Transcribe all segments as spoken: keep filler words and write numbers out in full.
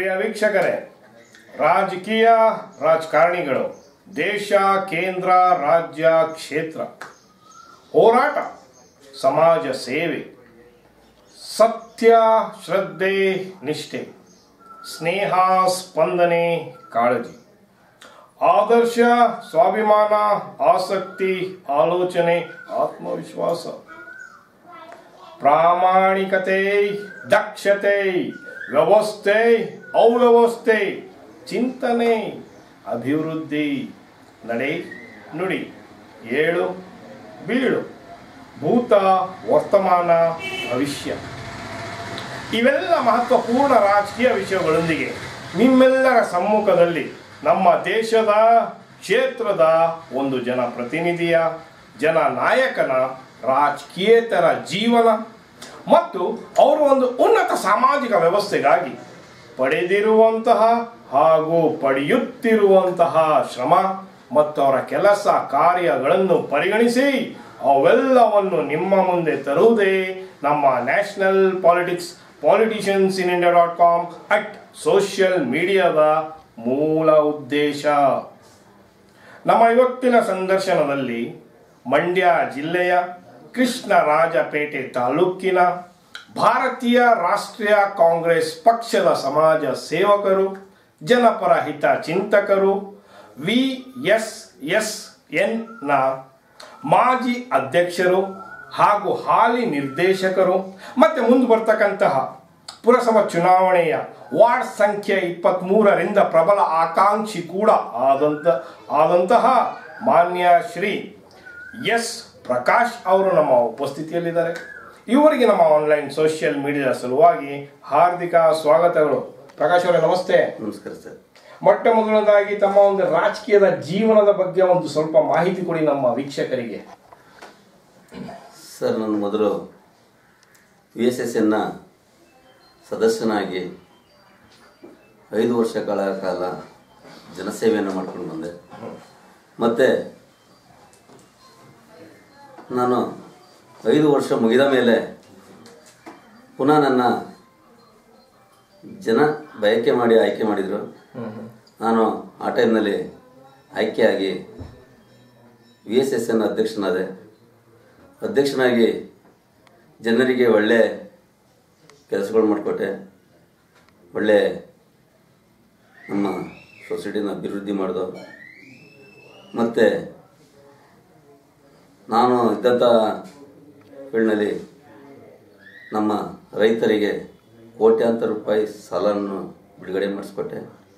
ಪ್ರಿಯ ವೀಕ್ಷಕರೇ, ರಾಜಕೀಯ ರಾಜಕಾರಣಿಗಳು ದೇಶ, ಕೇಂದ್ರ, ರಾಜ್ಯ, ಕ್ಷೇತ್ರ, ಹೋರಾಟ, ಸಮಾಜ ಸೇವೆ, ಸತ್ಯ, ಶ್ರದ್ಧೆ, ನಿಷ್ಠೆ, ಸ್ನೇಹ, ಸ್ಪಂದನೆ, ಕಾಳಜಿ, ಆದರ್ಶ, ಸ್ವಾಭಿಮಾನ, ಆಸಕ್ತಿ, ಆಲೋಚನೆ, ಆತ್ಮವಿಶ್ವಾಸ, ಪ್ರಾಮಾಣಿಕತೆ, ದಕ್ಷತೆ, ವ್ಯವಸ್ಥೆ, ಅವ್ಯವಸ್ಥೆ, ಚಿಂತನೆ, ಅಭಿವೃದ್ಧಿ, ನಡೆ, ನುಡಿ, ಏಳು ಬೀಳು, ಭೂತ, ವರ್ತಮಾನ, ಭವಿಷ್ಯ ಇವೆಲ್ಲ ಮಹತ್ವಪೂರ್ಣ ರಾಜಕೀಯ ವಿಷಯಗಳೊಂದಿಗೆ ನಿಮ್ಮೆಲ್ಲರ ಸಮ್ಮುಖದಲ್ಲಿ ನಮ್ಮ ದೇಶದ ಕ್ಷೇತ್ರದ ಒಂದು ಜನಪ್ರತಿನಿಧಿಯ, ಜನನಾಯಕನ ರಾಜಕೀಯೇತರ ಜೀವನ ಮತ್ತು ಅವರು ಒಂದು ಉನ್ನತ ಸಾಮಾಜಿಕ ವ್ಯವಸ್ಥೆಗಾಗಿ ಪಡೆದಿರುವಂತಹ ಹಾಗೂ ಪಡೆಯುತ್ತಿರುವಂತಹ ಶ್ರಮ ಮತ್ತು ಅವರ ಕೆಲಸ ಕಾರ್ಯಗಳನ್ನು ಪರಿಗಣಿಸಿ ಅವೆಲ್ಲವನ್ನು ನಿಮ್ಮ ಮುಂದೆ ತರುವುದೇ ನಮ್ಮ national politics politicians in India dot com at social ಮೀಡಿಯಾದ ಮೂಲ ಉದ್ದೇಶ. ನಮ್ಮ ಇವತ್ತಿನ ಸಂದರ್ಶನದಲ್ಲಿ ಮಂಡ್ಯ ಜಿಲ್ಲೆಯ ಕೃಷ್ಣರಾಜಪೇಟೆ ತಾಲೂಕಿನ ಭಾರತೀಯ ರಾಷ್ಟ್ರೀಯ ಕಾಂಗ್ರೆಸ್ ಪಕ್ಷದ ಸಮಾಜ ಸೇವಕರು, ಜನಪರ ಹಿತ ಚಿಂತಕರು, ವಿ ಎಸ್ ಎಸ್ ಎನ್ ನ ಮಾಜಿ ಅಧ್ಯಕ್ಷರು ಹಾಗೂ ಹಾಲಿ ನಿರ್ದೇಶಕರು ಮತ್ತು ಮುಂದೆ ಬರ್ತಕ್ಕಂತಹ ಪುರಸಭಾ ಚುನಾವಣೆಯ ವಾರ್ಡ್ ಸಂಖ್ಯೆ ಇಪ್ಪತ್ತ್ ಮೂರರಿಂದ ಪ್ರಬಲ ಆಕಾಂಕ್ಷಿ ಕೂಡ ಆದಂತ ಆದಂತಹ ಮಾನ್ಯ ಶ್ರೀ ಎಸ್ ಪ್ರಕಾಶ್ ಅವರು ನಮ್ಮ ಉಪಸ್ಥಿತಿಯಲ್ಲಿದ್ದಾರೆ. ಇವರಿಗೆ ನಮ್ಮ ಆನ್ಲೈನ್ ಸೋಷಿಯಲ್ ಮೀಡಿಯಾದ ಸಲುವಾಗಿ ಹಾರ್ದಿಕ ಸ್ವಾಗತಗಳು. ಪ್ರಕಾಶ್ ಅವರೇ, ನಮಸ್ತೆ. ನಮಸ್ಕಾರ ಸರ್. ಮೊಟ್ಟ ಮೊದಲನೇದಾಗಿ ತಮ್ಮ ಒಂದು ರಾಜಕೀಯದ ಜೀವನದ ಬಗ್ಗೆ ಒಂದು ಸ್ವಲ್ಪ ಮಾಹಿತಿ ಕೊಡಿ ನಮ್ಮ ವೀಕ್ಷಕರಿಗೆ. ಸರ್, ನಾನು ಮೊದಲು ವಿ ಎಸ್ ಎಸ್ ಎನ್ನ ಸದಸ್ಯನಾಗಿ ಐದು ವರ್ಷಗಳ ಕಾಲ ಜನಸೇವೆಯನ್ನು ಮಾಡ್ಕೊಂಡು ಬಂದೆ. ಮತ್ತು ನಾನು ಐದು ವರ್ಷ ಮುಗಿದ ಮೇಲೆ ಪುನಃ ನನ್ನ ಜನ ಬಯಕೆ ಮಾಡಿ ಆಯ್ಕೆ ಮಾಡಿದರು. ನಾನು ಆ ಟೈಮ್ನಲ್ಲಿ ಆಯ್ಕೆಯಾಗಿ ವಿ ಎಸ್ ಎಸ್ ಎನ್ ಅಧ್ಯಕ್ಷನಾದೆ. ಅಧ್ಯಕ್ಷನಾಗಿ ಜನರಿಗೆ ಒಳ್ಳೆ ಕೆಲಸಗಳು ಮಾಡಿಕೊಟ್ಟೆ. ಒಳ್ಳೆ ನಮ್ಮ ಸೊಸೈಟಿನ ಅಭಿವೃದ್ಧಿ ಮಾಡಿದೋ. ಮತ್ತು ನಾನು ಇದ್ದಂಥ ಫೀಲ್ಡ್ನಲ್ಲಿ ನಮ್ಮ ರೈತರಿಗೆ ಕೋಟ್ಯಾಂತರ ರೂಪಾಯಿ ಸಾಲವನ್ನು ಬಿಡುಗಡೆ ಮಾಡಿಸ್ಕೊಟ್ಟೆ.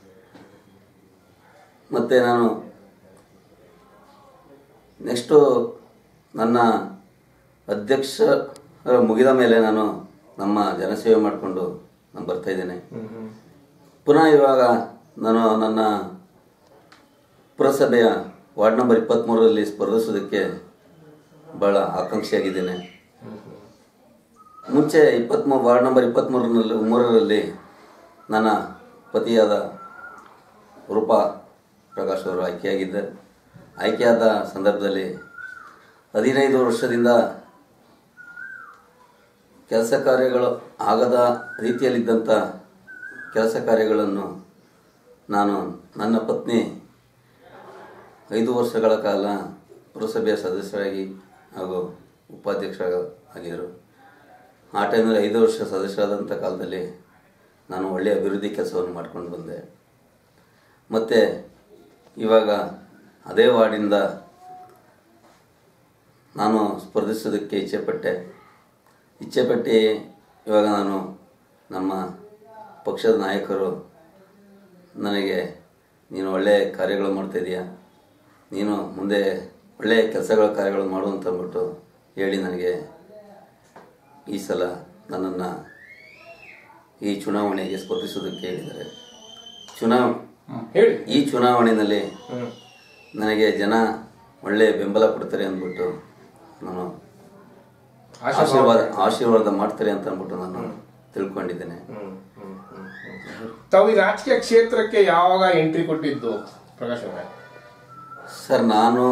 ಮತ್ತು ನಾನು ನೆಕ್ಸ್ಟು ನನ್ನ ಅಧ್ಯಕ್ಷ ಮುಗಿದ ಮೇಲೆ ನಾನು ನಮ್ಮ ಜನಸೇವೆ ಮಾಡಿಕೊಂಡು ನಾನು ಬರ್ತಾಯಿದ್ದೇನೆ. ಪುನಃ ಇವಾಗ ನಾನು ನನ್ನ ಪುರಸಭೆಯ ವಾರ್ಡ್ ನಂಬರ್ ಇಪ್ಪತ್ತ್ಮೂರರಲ್ಲಿ ಸ್ಪರ್ಧಿಸೋದಕ್ಕೆ ಭಾಳ ಆಕಾಂಕ್ಷಿಯಾಗಿದ್ದೇನೆ. ಮುಂಚೆ ಇಪ್ಪತ್ತ್ಮೂರು ವಾರ್ಡ್ ನಂಬರ್ ಇಪ್ಪತ್ತ್ಮೂರರಲ್ಲಿ ಮೂರರಲ್ಲಿ ನನ್ನ ಪತಿಯಾದ ರೂಪಾ ಪ್ರಕಾಶ್ ಅವರು ಆಯ್ಕೆಯಾಗಿದ್ದರು. ಆಯ್ಕೆಯಾದ ಸಂದರ್ಭದಲ್ಲಿ ಹದಿನೈದು ವರ್ಷದಿಂದ ಕೆಲಸ ಕಾರ್ಯಗಳು ಆಗದ ರೀತಿಯಲ್ಲಿದ್ದಂಥ ಕೆಲಸ ಕಾರ್ಯಗಳನ್ನು ನಾನು ನನ್ನ ಪತ್ನಿ ಐದು ವರ್ಷಗಳ ಕಾಲ ಪುರಸಭೆಯ ಸದಸ್ಯರಾಗಿ ಹಾಗೂ ಉಪಾಧ್ಯಕ್ಷರಾಗಿದ್ದರು. ಆ ಟೈಮಲ್ಲಿ ಐದು ವರ್ಷ ಸದಸ್ಯರಾದಂಥ ಕಾಲದಲ್ಲಿ ನಾನು ಒಳ್ಳೆಯ ಅಭಿವೃದ್ಧಿ ಕೆಲಸವನ್ನು ಮಾಡ್ಕೊಂಡು ಬಂದೆ. ಮತ್ತು ಇವಾಗ ಅದೇ ವಾರ್ಡಿಂದ ನಾನು ಸ್ಪರ್ಧಿಸೋದಕ್ಕೆ ಇಚ್ಛೆಪಟ್ಟೆ ಇಚ್ಛೆಪಟ್ಟು ಇವಾಗ ನಾನು ನಮ್ಮ ಪಕ್ಷದ ನಾಯಕರು ನನಗೆ ನೀನು ಒಳ್ಳೆಯ ಕಾರ್ಯಗಳು ಮಾಡ್ತಾಯಿದ್ದೀಯ, ನೀನು ಮುಂದೆ ಒಳ್ಳೆಯ ಕೆಲಸಗಳ ಕಾರ್ಯಗಳು ಮಾಡು ಅಂತ ಅಂದ್ಬಿಟ್ಟು ಹೇಳಿ ನನಗೆ ಈ ಸಲ ನನ್ನನ್ನು ಈ ಚುನಾವಣೆಗೆ ಸ್ಪರ್ಧಿಸೋದಕ್ಕೆ ಹೇಳಿದ್ದಾರೆ. ಚುನಾವ ಹೇಳಿ ಈ ಚುನಾವಣೆಯಲ್ಲಿ ನನಗೆ ಜನ ಒಳ್ಳೆಯ ಬೆಂಬಲ ಕೊಡ್ತಾರೆ ಅಂದ್ಬಿಟ್ಟು ನಾನು ಆಶೀರ್ವಾದ ಆಶೀರ್ವಾದ ಮಾಡ್ತಾರೆ ಅಂತ ಅಂದ್ಬಿಟ್ಟು ನಾನು ತಿಳ್ಕೊಂಡಿದ್ದೇನೆ. ತಾವು ಈ ರಾಜಕೀಯ ಕ್ಷೇತ್ರಕ್ಕೆ ಯಾವಾಗ ಎಂಟ್ರಿ ಕೊಟ್ಟಿದ್ದು ಪ್ರಕಾಶ್ ಅವರೇ? ಸರ್, ನಾನು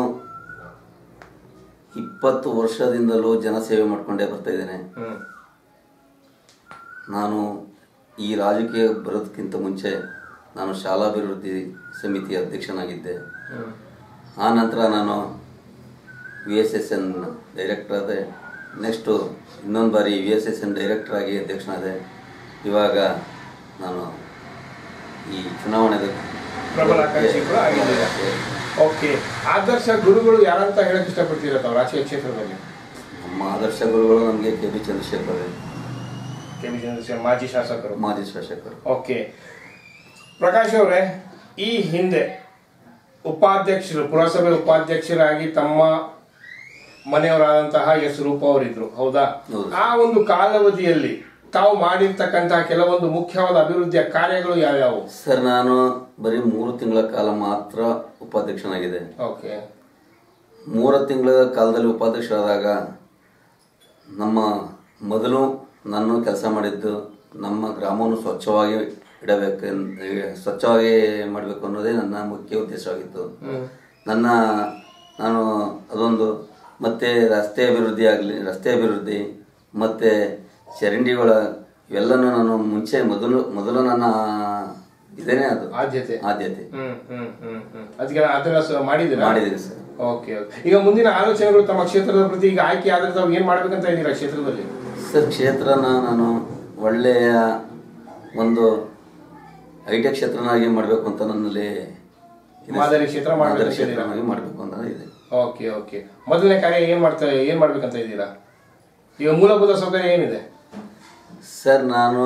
ಇಪ್ಪತ್ತು ವರ್ಷದಿಂದಲೂ ಜನಸೇವೆ ಮಾಡ್ಕೊಂಡೇ ಬರ್ತಾ ಇದ್ದೇನೆ. ನಾನು ಈ ರಾಜಕೀಯ ಬರೋದಕ್ಕಿಂತ ಮುಂಚೆ ನಾನು ಶಾಲಾಭಿವೃದ್ಧಿ ಸಮಿತಿ ಅಧ್ಯಕ್ಷನಾಗಿದ್ದೆ. ಆ ನಂತರ ನಾನು V S S N director ಆದೆ. ನೆಕ್ಸ್ಟು ಇನ್ನೊಂದು ಬಾರಿ V S S N director ಆಗಿ ಅಧ್ಯಕ್ಷನಾದೆ. ಇವಾಗ ನಾನು ಈ ಚುನಾವಣೆಗೆ ಪ್ರಬಲ ಆಕಾಂಕ್ಷಿಗಳು ಆಗಿದ್ದೀರಾ. ಓಕೆ, ಆದರ್ಶ ಗುರುಗಳು ಯಾರಂತ ಹೇಳಕ್ ಇಷ್ಟಪಡ್ತೀರಾ ತಾವು ರಾಜಕೀಯ ಕ್ಷೇತ್ರದಲ್ಲಿ? ನಮ್ಮ ಆದರ್ಶ ಗುರುಗಳು ನಮಗೆ K B Chandrashekar K B Chandrashekar ಮಾಜಿ ಶಾಸಕರು. ಮಾಜಿ ಶಾಸಕರು. ಓಕೆ, ಪ್ರಕಾಶ್ ಅವರೇ, ಈ ಹಿಂದೆ ಉಪಾಧ್ಯಕ್ಷರು ಪುರಸಭೆ ಉಪಾಧ್ಯಕ್ಷರಾಗಿ ತಮ್ಮ ಮನೆಯವರಾದಂತಹ ಎಸ್ ರೂಪ ಅವರಿದ್ರು, ಹೌದಾ? ಆ ಒಂದು ಕಾಲಾವಧಿಯಲ್ಲಿ ತಾವು ಮಾಡಿರ್ತಕ್ಕಂತಹ ಕೆಲವೊಂದು ಮುಖ್ಯವಾದ ಅಭಿವೃದ್ಧಿಯ ಕಾರ್ಯಗಳು ಯಾವ್ಯಾವು? ಸರ್, ನಾನು ಬರೀ ಮೂರು ತಿಂಗಳ ಕಾಲ ಮಾತ್ರ ಉಪಾಧ್ಯಕ್ಷನಾಗಿದೆ. ಓಕೆ, ಮೂರು ತಿಂಗಳ ಕಾಲದಲ್ಲಿ ಉಪಾಧ್ಯಕ್ಷರಾದಾಗ ನಮ್ಮ ಮೊದಲು ನಾನು ಕೆಲಸ ಮಾಡಿದ್ದು ನಮ್ಮ ಗ್ರಾಮವನ್ನು ಸ್ವಚ್ಛವಾಗಿ ಇಡಬೇಕು, ಸ್ವಚ್ಛವಾಗಿ ಮಾಡಬೇಕು ಅನ್ನೋದೇ ನನ್ನ ಮುಖ್ಯ ಉದ್ದೇಶವಾಗಿತ್ತು. ನನ್ನ ನಾನು ಅದೊಂದು ಮತ್ತು ರಸ್ತೆ ಅಭಿವೃದ್ಧಿ ಆಗಲಿ ರಸ್ತೆ ಅಭಿವೃದ್ಧಿ ಮತ್ತು ಚರಂಡಿಗಳ ಇವೆಲ್ಲನೂ ನಾನು ಮುಂಚೆ ಮೊದಲು ಮೊದಲು ನನ್ನ ಇದೇನೆ ಅದು ಆದ್ಯತೆ ಆದ್ಯತೆ ಅದಕ್ಕೆ ಅದನ್ನ ಮಾಡಿದ್ದೀರಾ? ಮಾಡಿದ್ದೀನಿ ಸರ್. ಓಕೆ, ಈಗ ಮುಂದಿನ ಆಲೋಚನೆಗಳು ತಮ್ಮ ಕ್ಷೇತ್ರದ ಪ್ರತಿ ಈಗ ಆಯ್ಕೆ ಆದ್ರೆ ತಾವು ಏನ್ ಮಾಡ್ಬೇಕಂತ ಇದ್ದೀರಾ ಕ್ಷೇತ್ರದಲ್ಲಿ? ಸರ್, ಕ್ಷೇತ್ರನ ನಾನು ಒಳ್ಳೆಯ ಒಂದು ಹೈಟೆಕ್ ಕ್ಷೇತ್ರನಾಗಿ ಮಾಡಬೇಕು ಅಂತ ನನ್ನಲ್ಲಿ ಮಾದರಿ ಕ್ಷೇತ್ರ ಮಾದರಿ ಕ್ಷೇತ್ರನಾಗಿ ಮಾಡಬೇಕು ಅಂತ ಇದೆ. ಓಕೆ ಓಕೆ ಮೊದಲನೇ ಕಾರ್ಯ ಏನ್ ಮಾಡ್ತಾ ಏನ್ ಮಾಡ್ಬೇಕಂತ ಇದ್ದೀರಾ? ಈಗ ಮೂಲಭೂತ ಸೌಕರ್ಯ ಏನಿದೆ ಸರ್? ನಾನು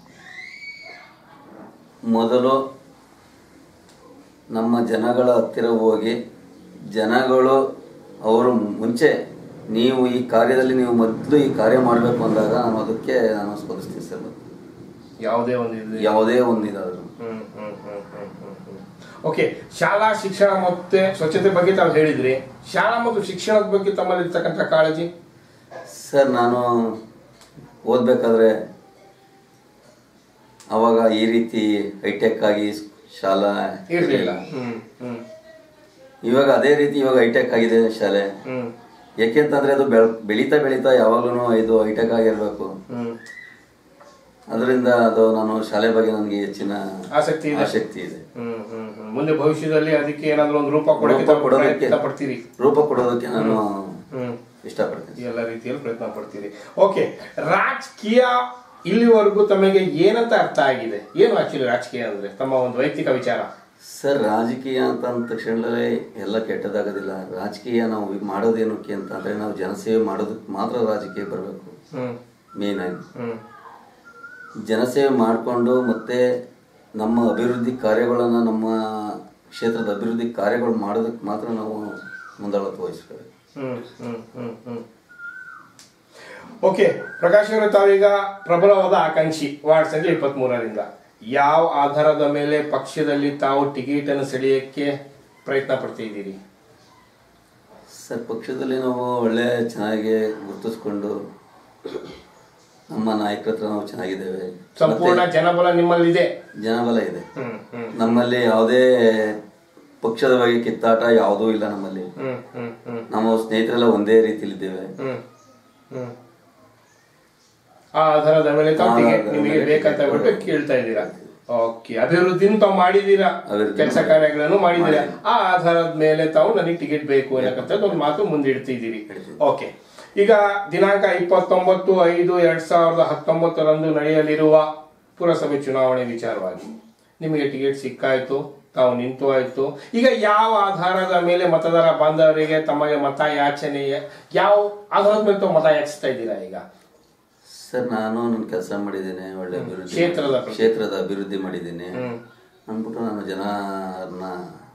ಮೊದಲು ನಮ್ಮ ಜನಗಳ ಹತ್ತಿರ ಹೋಗಿ ಜನಗಳು ಅವರು ಮುಂಚೆ ನೀವು ಈ ಕಾರ್ಯದಲ್ಲಿ ನೀವು ಮೊದಲು ಈ ಕಾರ್ಯ ಮಾಡಬೇಕು ಅಂದಾಗ ನಾನು ಅದಕ್ಕೆ ನಾನು ಸ್ಪಂದಿಸ್ತೀನಿ ಸರ್. ಯಾವುದೇ ಒಂದು ಯಾವುದೇ ಒಂದು ಇದಾದ್ರು. ಓಕೆ, ಶಾಲಾ ಶಿಕ್ಷಣ ಮತ್ತೆ ಸ್ವಚ್ಛತೆ ಬಗ್ಗೆ ತಾವು ಹೇಳಿದ್ರಿ. ಶಾಲಾ ಮತ್ತು ಶಿಕ್ಷಣದ ಬಗ್ಗೆ ತಮ್ಮಲ್ಲಿ ಇರ್ತಕ್ಕಂಥ ಕಾಳಜಿ? ಸರ್, ನಾನು ಓದಬೇಕಾದ್ರೆ ಅವಾಗ ಈ ರೀತಿ ಹೈಟೆಕ್ ಆಗಿ ಶಾಲಾ ಇರಲಿಲ್ಲ. ಇವಾಗ ಅದೇ ರೀತಿ ಇವಾಗ ಹೈಟೆಕ್ ಆಗಿದೆ ಶಾಲೆ. ಯಾಕೆಂತಂದ್ರೆ ಅದು ಬೆಳೀತಾ ಬೆಳೀತಾ ಯಾವಾಗ್ಲೂ ಇದು ಹೈಟೆಕ್ ಆಗಿರ್ಬೇಕು. ಅದರಿಂದ ಅದು ನಾನು ಶಾಲೆ ಬಗ್ಗೆ ನನಗೆ ಹೆಚ್ಚಿನ ಆಸಕ್ತಿ ಇದೆ ಆಸಕ್ತಿ ಇದೆ. ಮುಂದೆ ಭವಿಷ್ಯದಲ್ಲಿ ಅದಕ್ಕೆ ಏನಾದ್ರೂ ಒಂದು ರೂಪ ಕೊಡೋದಕ್ಕೆ ಪಡ್ತೀರಿ ರೂಪ ಕೊಡೋದಕ್ಕೆ ನಾನು ಇಷ್ಟಪಡ್ತೀನಿ. ಎಲ್ಲ ರೀತಿಯಲ್ಲಿ ಪ್ರಯತ್ನ ಪಡ್ತೀರಿ. ಓಕೆ, ರಾಜಕೀಯ ಇಲ್ಲಿವರೆಗೂ ತಮಗೆ ಏನಂತ ಅರ್ಥ ಆಗಿದೆ? ಏನು ಆಕ್ಚುಲಿ ರಾಜಕೀಯ ಅಂದ್ರೆ ತಮ್ಮ ಒಂದು ವೈಯಕ್ತಿಕ ವಿಚಾರ? ಸರ್, ರಾಜಕೀಯ ಅಂತ ಅಂದ ತಕ್ಷಣದಲ್ಲೇ ಎಲ್ಲ ಕೆಟ್ಟದಾಗೋದಿಲ್ಲ. ರಾಜಕೀಯ ನಾವು ಮಾಡೋದೇನಕ್ಕೆ ಅಂತಂದ್ರೆ ನಾವು ಜನಸೇವೆ ಮಾಡೋದಕ್ಕೆ ಮಾತ್ರ ರಾಜಕೀಯ ಬರಬೇಕು. ಮೇನ್ ಆಗಿ ಜನಸೇವೆ ಮಾಡಿಕೊಂಡು ಮತ್ತೆ ನಮ್ಮ ಅಭಿವೃದ್ಧಿ ಕಾರ್ಯಗಳನ್ನು ನಮ್ಮ ಕ್ಷೇತ್ರದ ಅಭಿವೃದ್ಧಿ ಕಾರ್ಯಗಳು ಮಾಡೋದಕ್ಕೆ ಮಾತ್ರ ನಾವು ಮುಂದಾಳತ್ವ ವಹಿಸ್ಬೇಕು. ಓಕೆ, ಪ್ರಕಾಶ್ ಅವರೇ, ತಾವೀಗ ಪ್ರಬಲವಾದ ಆಕಾಂಕ್ಷಿ ವಾರ್ಡ್ ಸಂಖ್ಯೆ ಇಪ್ಪತ್ತ್ ಮೂರರಿಂದ ಯಾವ ಆಧಾರದ ಮೇಲೆ ಪಕ್ಷದಲ್ಲಿ ತಾವು ಟಿಕೆಟ್ ಅನ್ನು ಸೆಳೆಯಕ್ಕೆ ಪ್ರಯತ್ನ ಪಡ್ತಿದ್ದೀರಿ? ಸರ್, ಪಕ್ಷದಲ್ಲಿ ನಾವು ಒಳ್ಳೆ ಚೆನ್ನಾಗಿ ಗುರುತಿಸ್ಕೊಂಡು ನಮ್ಮ ನಾಯಕರ ಹತ್ರ ನಾವು ಚೆನ್ನಾಗಿದ್ದೇವೆ. ಸಂಪೂರ್ಣ ಜನಬಲ ನಿಮ್ಮಲ್ಲಿ ಇದೆ? ಜನಬಲ ಇದೆ ನಮ್ಮಲ್ಲಿ. ಯಾವುದೇ ಪಕ್ಷದ ಬಗ್ಗೆ ಕಿತ್ತಾಟ ಯಾವುದೂ ಇಲ್ಲ ನಮ್ಮಲ್ಲಿ. ನಮ್ಮ ಸ್ನೇಹಿತರೆಲ್ಲ ಒಂದೇ ರೀತಿಯಲ್ಲಿ ಇದ್ದೇವೆ. ಆ ಆಧಾರದ ಮೇಲೆ ತಾವು ಟಿಕೆಟ್ ನಿಮಗೆ ಬೇಕಂತ ಬಿಟ್ಟು ಕೇಳ್ತಾ ಇದ್ದೀರಾ? ಓಕೆ, ಅಭಿವೃದ್ಧಿನೂ ತಾವು ಮಾಡಿದೀರಾ, ಕೆಲಸ ಕಾರ್ಯಗಳನ್ನು ಮಾಡಿದೀರಾ. ಆ ಆಧಾರದ ಮೇಲೆ ತಾವು ನನಗೆ ಟಿಕೆಟ್ ಬೇಕು ಅನ್ನಕ್ಕಂತ ಒಂದು ಮಾತು ಮುಂದಿಡ್ತಿದ್ದೀರಿ. ಓಕೆ, ಈಗ ದಿನಾಂಕ ಇಪ್ಪತ್ತೊಂಬತ್ತು ಐದು ಎರಡ್ ಸಾವಿರದ ಹತ್ತೊಂಬತ್ತರಂದು ನಡೆಯಲಿರುವ ಪುರಸಭೆ ಚುನಾವಣೆ ವಿಚಾರವಾಗಿ ನಿಮಗೆ ಟಿಕೆಟ್ ಸಿಕ್ಕಾಯ್ತು, ತಾವು ನಿಂತು ಆಯ್ತು. ಈಗ ಯಾವ ಆಧಾರದ ಮೇಲೆ ಮತದಾರ ಬಾಂಧವರಿಗೆ ತಮಗೆ ಮತ ಯಾಚನೆ, ಯಾವ ಆಧಾರದ ಮೇಲೆ ತಾವು ಮತ ಯಾಚಿಸ್ತಾ ಇದ್ದೀರಾ ಈಗ? ಸರ್, ನಾನು ನನ್ನ ಕೆಲಸ ಮಾಡಿದ್ದೇನೆ, ಒಳ್ಳೆ ಅಭಿವೃದ್ಧಿ ಕ್ಷೇತ್ರದ ಕ್ಷೇತ್ರದ ಅಭಿವೃದ್ಧಿ ಮಾಡಿದ್ದೇನೆ ಅಂದ್ಬಿಟ್ಟು ನಾನು ಜನರನ್ನ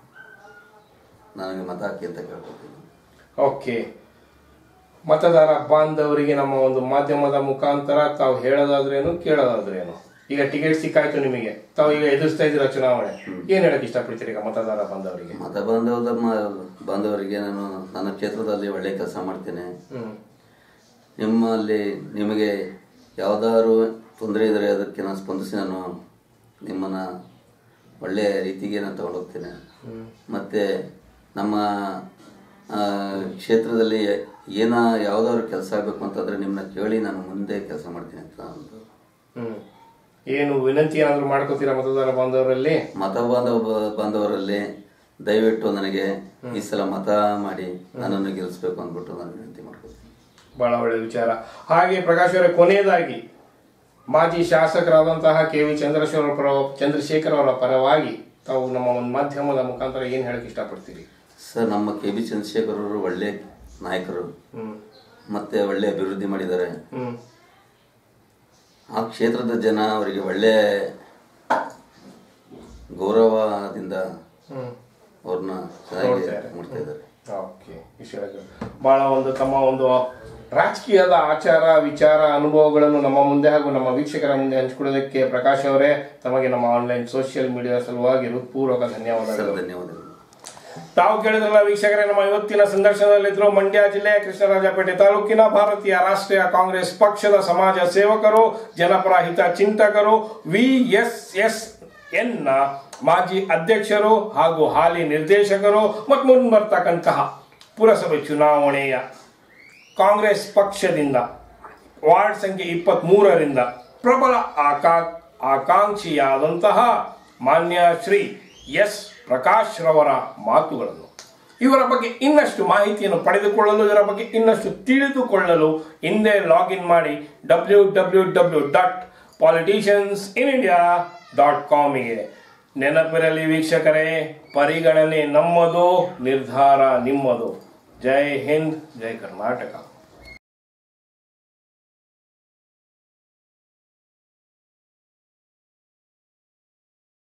ನನಗೆ ಮತ ಹಾಕಿ ಅಂತ ಕೇಳ್ಕೊತೀನಿ. ಓಕೆ, ಮತದಾರ ಬಾಂಧವರಿಗೆ ನಮ್ಮ ಒಂದು ಮಾಧ್ಯಮದ ಮುಖಾಂತರ ತಾವು ಹೇಳೋದಾದ್ರೇನು ಕೇಳೋದಾದ್ರೇನು, ಈಗ ಟಿಕೆಟ್ ಸಿಕ್ಕಾಯ್ತು ನಿಮಗೆ, ತಾವು ಈಗ ಎದುರಿಸ್ತಾ ಇದ್ದೀರಾ ಚುನಾವಣೆ, ಏನ್ ಹೇಳಕ್ ಇಷ್ಟಪಡ್ತೀರಿ ಈಗ ಮತದಾರ ಬಾಂಧವರಿಗೆ? ಮತ ಬಾಂಧವದ ಬಾಂಧವರಿಗೆ ನಾನು ನನ್ನ ಕ್ಷೇತ್ರದಲ್ಲಿ ಒಳ್ಳೆ ಕೆಲಸ ಮಾಡ್ತೇನೆ. ನಿಮ್ಮಲ್ಲಿ ನಿಮಗೆ ಯಾವ್ದಾದ್ರು ತೊಂದರೆ ಇದ್ರೆ ಅದಕ್ಕೆ ನಾನು ಸ್ಪಂದಿಸಿ ನಾನು ನಿಮ್ಮನ್ನ ಒಳ್ಳೆಯ ರೀತಿಗೆ ನಾನು ತಗೊಂಡೋಗ್ತೇನೆ. ಮತ್ತು ನಮ್ಮ ಕ್ಷೇತ್ರದಲ್ಲಿ ಏನ ಯಾವುದಾದ್ರು ಕೆಲಸ ಆಗಬೇಕು ಅಂತಂದರೆ ನಿಮ್ಮನ್ನ ಕೇಳಿ ನಾನು ಮುಂದೆ ಕೆಲಸ ಮಾಡ್ತೀನಿ ಅಂತ ಒಂದು ಏನು ವಿನಂತಿ ಏನಾದ್ರು ಮಾಡ್ಕೋತೀರಾ ಮತದಾರ ಬಾಂಧವರಲ್ಲಿ? ಮತ ಬಾಂಧವ ಬಾಂಧವರಲ್ಲಿ ದಯವಿಟ್ಟು ನನಗೆ ಈ ಸಲ ಮತ ಮಾಡಿ ನನ್ನನ್ನು ಗೆಲ್ಲಿಸ್ಬೇಕು ಅಂದ್ಬಿಟ್ಟು ನಾನು ವಿನಂತಿ ಮಾಡ್ಕೊತೀನಿ. ಬಹಳ ಒಳ್ಳೆ ವಿಚಾರ. ಹಾಗೆ ಪ್ರಕಾಶ್ ಅವರೇ, ಕೊನೆಯದಾಗಿ ಮಾಜಿ ಶಾಸಕರಾದಂತಹ ಕೆ ವಿ ಚಂದ್ರಶೇಖರ್ ಪರ ಚಂದ್ರಶೇಖರ್ ಅವರ ಪರವಾಗಿ ತಾವು ನಮ್ಮ ಒಂದು ಮಾಧ್ಯಮದ ಮುಖಾಂತರ ಏನ್ ಹೇಳಕ್ ಇಷ್ಟಪಡ್ತೀರಿ? ಸರ್, ನಮ್ಮ ಕೆ ವಿ ಚಂದ್ರಶೇಖರ್ ಅವರು ಒಳ್ಳೆ ನಾಯಕರು, ಮತ್ತೆ ಒಳ್ಳೆ ಅಭಿವೃದ್ಧಿ ಮಾಡಿದ್ದಾರೆ. ಆ ಕ್ಷೇತ್ರದ ಜನ ಅವರಿಗೆ ಒಳ್ಳೆ ಗೌರವದಿಂದ ಅವ್ರನ್ನ ಮಾಡ್ತಾ ಇದ್ದಾರೆ. ಬಹಳ ಒಂದು ತಮ್ಮ ಒಂದು ರಾಜಕೀಯದ ಆಚಾರ ವಿಚಾರ ಅನುಭವಗಳನ್ನು ನಮ್ಮ ಮುಂದೆ ಹಾಗೂ ನಮ್ಮ ವೀಕ್ಷಕರ ಮುಂದೆ ಹಂಚಿಕೊಳ್ಳೋದಕ್ಕೆ ಪ್ರಕಾಶ್ ಅವರೇ, ತಮಗೆ ನಮ್ಮ ಆನ್ಲೈನ್ ಸೋಷಿಯಲ್ ಮೀಡಿಯಾ ಸಲುವಾಗಿ ಹೃತ್ಪೂರ್ವಕ ಧನ್ಯವಾದಗಳು. ಧನ್ಯವಾದಗಳು. ತಾವು ಕೇಳಿದ್ರಲ್ಲ ವೀಕ್ಷಕರೇ, ನಮ್ಮ ಇವತ್ತಿನ ಸಂದರ್ಶನದಲ್ಲಿದ್ರು ಮಂಡ್ಯ ಜಿಲ್ಲೆಯ ಕೃಷ್ಣರಾಜಪೇಟೆ ತಾಲೂಕಿನ ಭಾರತೀಯ ರಾಷ್ಟ್ರೀಯ ಕಾಂಗ್ರೆಸ್ ಪಕ್ಷದ ಸಮಾಜ ಸೇವಕರು, ಜನಪರ ಹಿತ ಚಿಂತಕರು, ವಿ ಎಸ್ ಎಸ್ ಎನ್ ನ ಮಾಜಿ ಅಧ್ಯಕ್ಷರು ಹಾಗೂ ಹಾಲಿ ನಿರ್ದೇಶಕರು ಮತ್ತು ಮುಂಬರ್ತಕ್ಕಂತಹ ಪುರಸಭೆ ಚುನಾವಣೆಯ ಕಾಂಗ್ರೆಸ್ ಪಕ್ಷದಿಂದ ವಾರ್ಡ್ ಸಂಖ್ಯೆ ಇಪ್ಪತ್ತ್ ಮೂರರಿಂದ ಪ್ರಬಲ ಆಕಾ ಆಕಾಂಕ್ಷಿಯಾದಂತಹ ಮಾನ್ಯ ಶ್ರೀ ಎಸ್ ಪ್ರಕಾಶ್ ರವರ ಮಾತುಗಳನ್ನು, ಇವರ ಬಗ್ಗೆ ಇನ್ನಷ್ಟು ಮಾಹಿತಿಯನ್ನು ಪಡೆದುಕೊಳ್ಳಲು, ಇವರ ಬಗ್ಗೆ ಇನ್ನಷ್ಟು ತಿಳಿದುಕೊಳ್ಳಲು ಹಿಂದೆ ಲಾಗಿನ್ ಮಾಡಿ W W W dot politicians in India dot ಕಾಮಿಗೆ. ನೆನಪಿರಲಿ ವೀಕ್ಷಕರೇ, ಪರಿಗಣನೆ ನಮ್ಮದು, ನಿರ್ಧಾರ ನಿಮ್ಮದು. ಜೈ ಹಿಂದ್, ಜೈ ಕರ್ನಾಟಕ.